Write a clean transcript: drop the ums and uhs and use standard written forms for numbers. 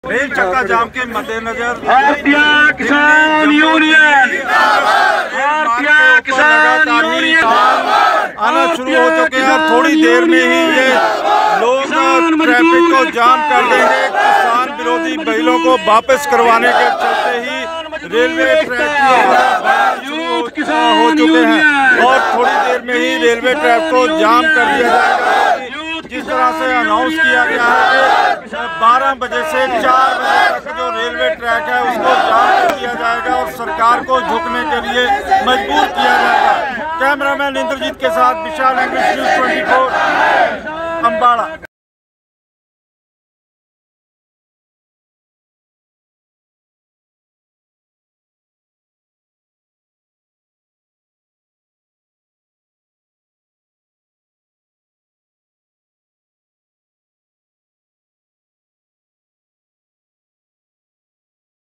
Rail चक्का जाम के मद्देनजर भारतीय किसान यूनियन आना शुरू हो चुके हैं और थोड़ी देर में ही ये लोग ट्रैफिक को जाम कर देंगे। किसान विरोधी बिलों को वापस करवाने के चलते ही रेलवे ट्रैक हो चुके हैं और थोड़ी देर में ही रेलवे ट्रैक को जाम कर दिया जाएगा। जिस तरह से अनाउंस किया गया है कि 12 बजे से 4 बजे तक जो रेलवे ट्रैक है उसको जाम कर दिया जाएगा और सरकार को झुकने के लिए मजबूर किया जाएगा। कैमरामैन इंद्रजीत के साथ विशाल, न्यूज़ 24 अम्बाड़ा।